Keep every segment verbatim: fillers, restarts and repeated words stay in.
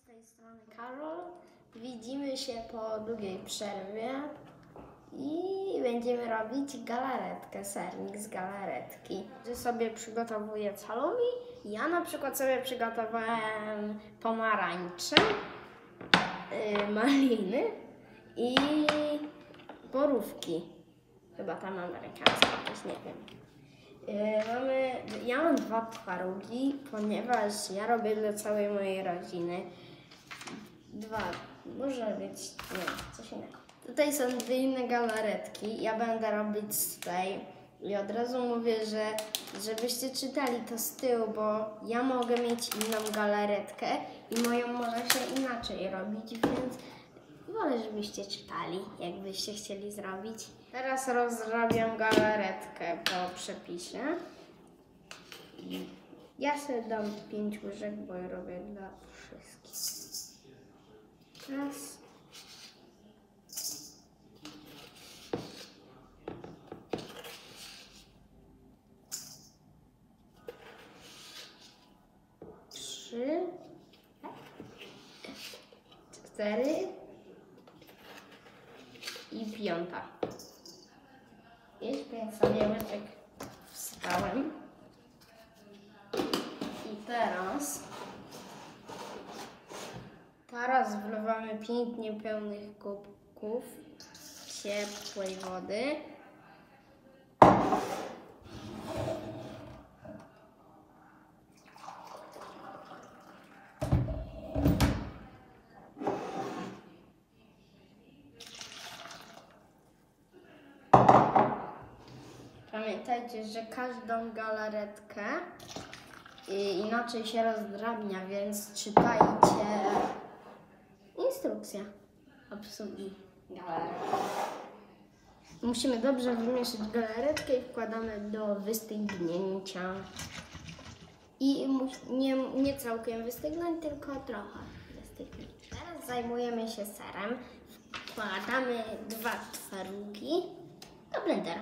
z tej strony Karol. Widzimy się po długiej przerwie i będziemy robić galaretkę, sernik z galaretki. Że sobie przygotowuję salumi. Ja na przykład sobie przygotowałem pomarańcze, yy, maliny i borówki. Chyba tam amerykańska, też nie wiem. Yy, mamy, ja mam dwa twarogi, ponieważ ja robię dla całej mojej rodziny. Dwa, może być, nie, coś innego. Tutaj są dwie inne galaretki, ja będę robić z tej i od razu mówię, że żebyście czytali to z tyłu, bo ja mogę mieć inną galaretkę i moją może się inaczej robić, więc wolę, żebyście czytali, jakbyście chcieli zrobić. Teraz rozrabiam galaretkę po przepisie. Ja sobie dam pięć łyżek, bo ja robię dla wszystkich. Raz. Trzy. Cztery. I piąta. Jest pięć sobie łyżek wstałem. I teraz teraz wlewamy pięć niepełnych kubków ciepłej wody. Pamiętajcie, że każdą galaretkę inaczej się rozdrabnia, więc czytajcie instrukcję obsługi galaretki. Musimy dobrze wymieszać galaretkę i wkładamy do wystygnięcia. I nie, nie całkiem wystygnąć, tylko trochę wystygnięć. Teraz zajmujemy się serem. Wkładamy dwa twarogi do blendera.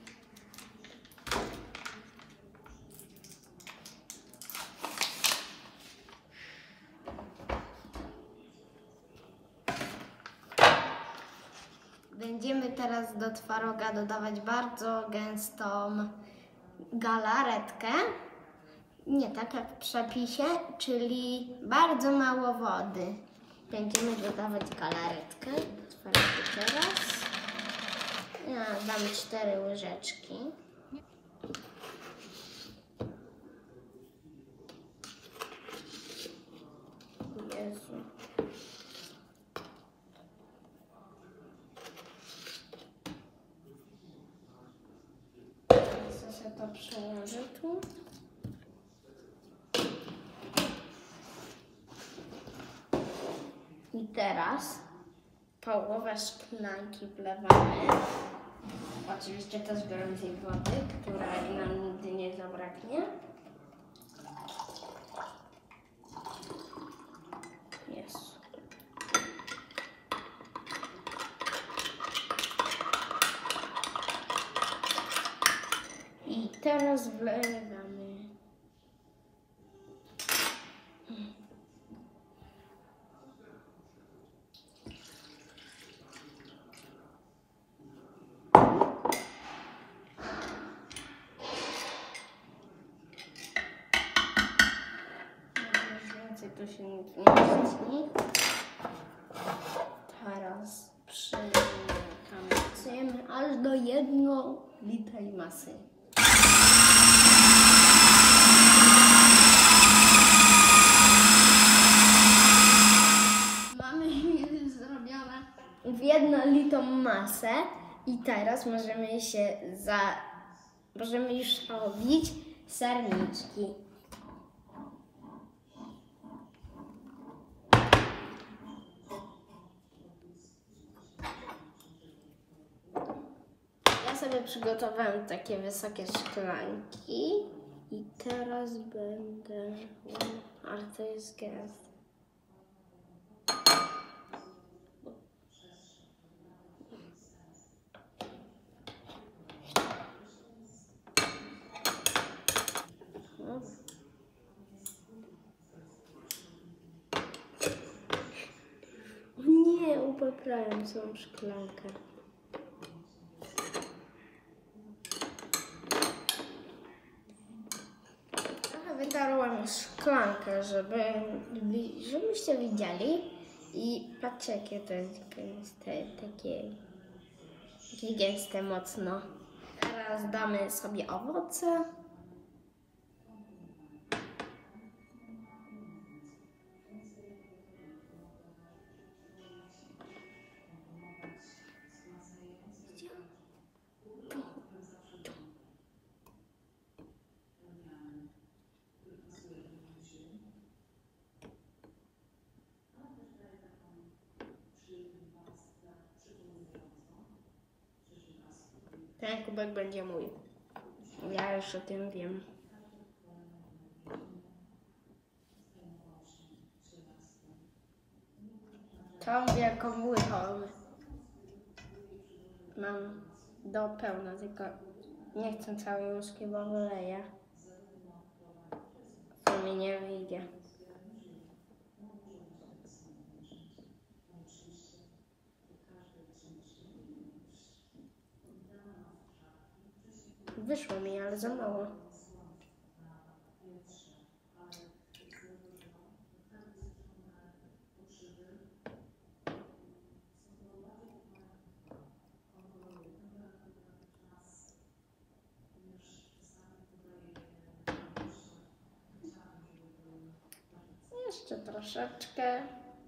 Będziemy teraz do twaroga dodawać bardzo gęstą galaretkę, nie tak jak w przepisie, czyli bardzo mało wody. Będziemy dodawać galaretkę do twarogu teraz. Ja dam cztery łyżeczki. Jezu. To przełożę tu. I teraz połowę szklanki wlewamy. Oczywiście też gorącej wody, której nam nigdy nie zabraknie. Jest. I teraz wlewamy. Już więcej to się nie mieści. Teraz przemieszamy aż do jednolitej masy. W jednolitą masę i teraz możemy się za możemy już robić serniczki. Ja sobie przygotowałam takie wysokie szklanki i teraz będę, ale to jest gęste. poprawiam tą szklankę. Trochę wytarłam szklankę, żeby, żebyście widzieli. I patrzcie, jakie to jest gęste, takie, takie gęste mocno. Teraz damy sobie owoce. Ten kubek będzie mój. Ja już o tym wiem. Tą wielką łychą mam do pełna, tylko nie chcę całej łyżki, bo wyleję. To mi nie wyjdzie. Wyszło mi, ale za mało. Jeszcze troszeczkę.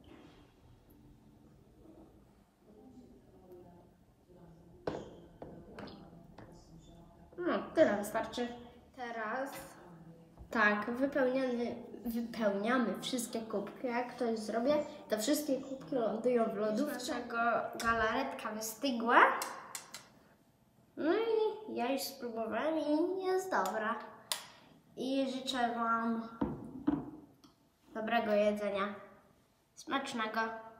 No, tyle wystarczy. Teraz tak, wypełniamy, wypełniamy wszystkie kubki. Jak to już zrobię, to wszystkie kubki lądują w lodówce. Naszego galaretka wystygła. No i ja już spróbowałem i jest dobra. I życzę Wam dobrego jedzenia. Smacznego.